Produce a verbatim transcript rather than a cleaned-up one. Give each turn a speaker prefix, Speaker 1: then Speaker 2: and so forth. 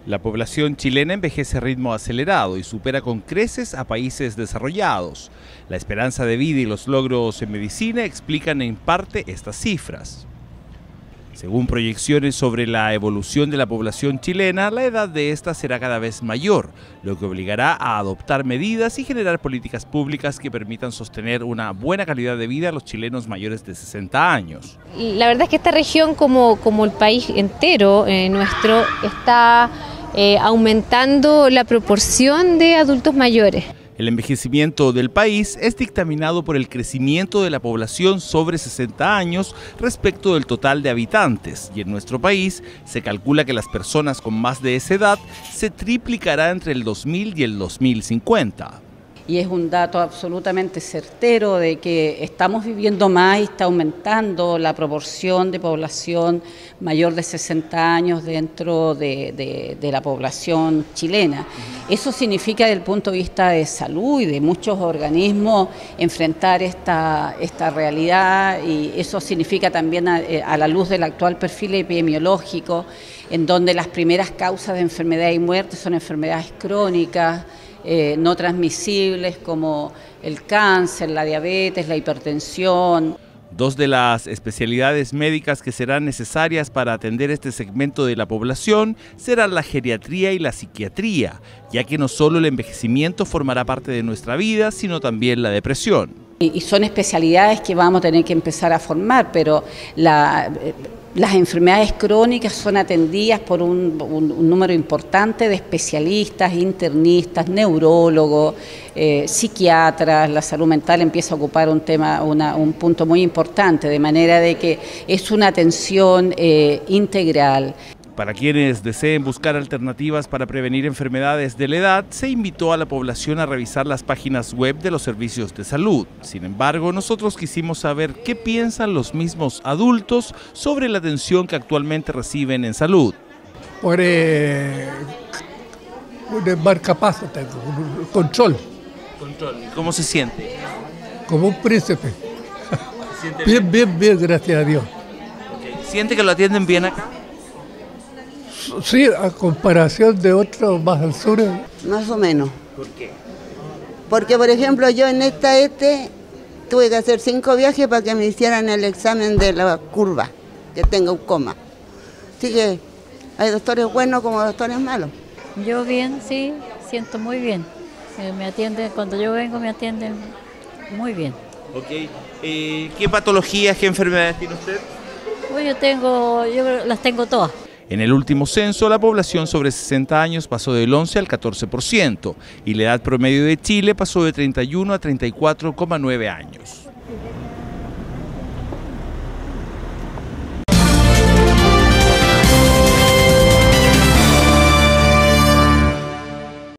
Speaker 1: La población chilena envejece a ritmo acelerado y supera con creces a países desarrollados. La esperanza de vida y los logros en medicina explican en parte estas cifras. Según proyecciones sobre la evolución de la población chilena, la edad de esta será cada vez mayor, lo que obligará a adoptar medidas y generar políticas públicas que permitan sostener una buena calidad de vida a los chilenos mayores de sesenta años.
Speaker 2: La verdad es que esta región, como, como el país entero eh, nuestro, está eh, aumentando la proporción de adultos mayores.
Speaker 1: El envejecimiento del país es dictaminado por el crecimiento de la población sobre sesenta años respecto del total de habitantes, y en nuestro país se calcula que las personas con más de esa edad se triplicará entre el dos mil y el dos mil cincuenta.
Speaker 3: Y es un dato absolutamente certero de que estamos viviendo más y está aumentando la proporción de población mayor de sesenta años dentro de, de, de la población chilena. Eso significa desde el punto de vista de salud y de muchos organismos enfrentar esta, esta realidad, y eso significa también a, a la luz del actual perfil epidemiológico, en donde las primeras causas de enfermedad y muerte son enfermedades crónicas, Eh, no transmisibles como el cáncer, la diabetes, la hipertensión.
Speaker 1: Dos de las especialidades médicas que serán necesarias para atender este segmento de la población serán la geriatría y la psiquiatría, ya que no solo el envejecimiento formará parte de nuestra vida, sino también la depresión.
Speaker 3: Y, y son especialidades que vamos a tener que empezar a formar, pero la... Eh, Las enfermedades crónicas son atendidas por un, un, un número importante de especialistas, internistas, neurólogos, eh, psiquiatras. La salud mental empieza a ocupar un tema, una, un punto muy importante, de manera de que es una atención eh, integral.
Speaker 1: Para quienes deseen buscar alternativas para prevenir enfermedades de la edad, se invitó a la población a revisar las páginas web de los servicios de salud. Sin embargo, nosotros quisimos saber qué piensan los mismos adultos sobre la atención que actualmente reciben en salud.
Speaker 4: Por eh, un marcapaso tengo, un control.
Speaker 1: Control. ¿Cómo se siente?
Speaker 4: Como un príncipe.
Speaker 1: ¿Siente
Speaker 4: bien, bien, bien, gracias a Dios.
Speaker 1: Okay. ¿Siente que lo atienden bien acá?
Speaker 4: Sí, a comparación de otros más al sur.
Speaker 5: Más o menos.
Speaker 1: ¿Por qué?
Speaker 5: Porque, por ejemplo, yo en esta este tuve que hacer cinco viajes para que me hicieran el examen de la curva, que tengo un coma. Así que hay doctores buenos como doctores malos.
Speaker 6: Yo bien, sí, siento muy bien. Me atienden, cuando yo vengo me atienden muy bien.
Speaker 1: Ok. Eh, ¿Qué patologías, qué enfermedades tiene usted?
Speaker 6: Pues yo tengo, yo las tengo todas.
Speaker 1: En el último censo, la población sobre sesenta años pasó del once al catorce por ciento y la edad promedio de Chile pasó de treinta y uno a treinta y cuatro coma nueve años.